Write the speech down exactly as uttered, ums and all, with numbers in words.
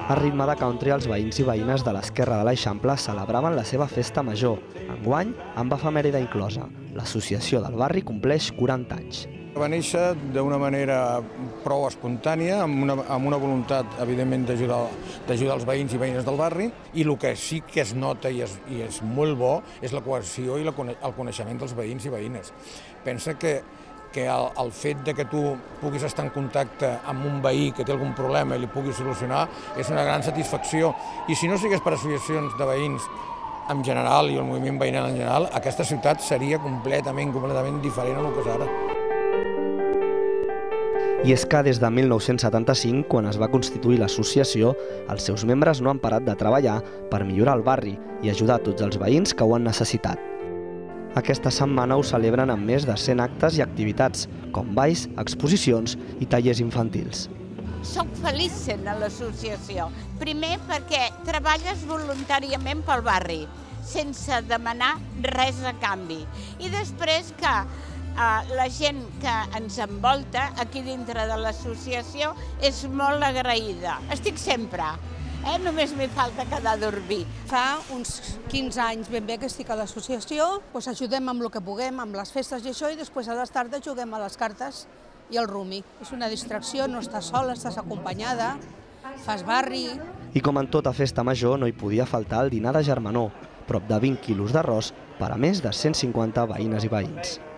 A ritme de country, els veïns i veïnes de l'esquerra de l'Eixample celebraven la seva festa major, enguany amb efemèride inclosa. L'associació del barri compleix quaranta anys. Va néixer d'una manera prou espontània, amb una, amb una voluntat, evidentment, d'ajudar d'ajudar els veïns i veïnes del barri, i el que sí que es nota i és, i és molt bo és la cohesió i la, el coneixement dels veïns i veïnes. Pensa que, que el, el fet de que tu puguis estar en contacte amb un veí que té algun problema i li puguis solucionar és una gran satisfacció. I si no sigués per associacions de veïns en general i el moviment veïnal en general, aquesta ciutat seria completament, completament diferent a el que és ara. I és que des de mil nou-cents setanta-cinc, quan es va constituir l'associació, els seus membres no han parat de treballar per millorar el barri i ajudar tots els veïns que ho han necessitat. Aquesta setmana ho celebren amb més de cent actes i activitats, com balls, exposicions i tallers infantils. Soc feliç sent a l'associació. Primer perquè treballes voluntàriament pel barri, sense demanar res a canvi. I després que la gent que ens envolta aquí dintre de l'associació és molt agraïda. Estic sempre, eh? Només m'hi falta quedar a dormir. Fa uns quinze anys ben bé que estic a l'associació, doncs ajudem amb el que puguem, amb les festes i això, i després a les tardes juguem a les cartes i al rumi. És una distracció, no estàs sola, estàs acompanyada, fas barri. I com en tota festa major no hi podia faltar el dinar de germanor, prop de vint quilos d'arròs per a més de cent cinquanta veïnes i veïns.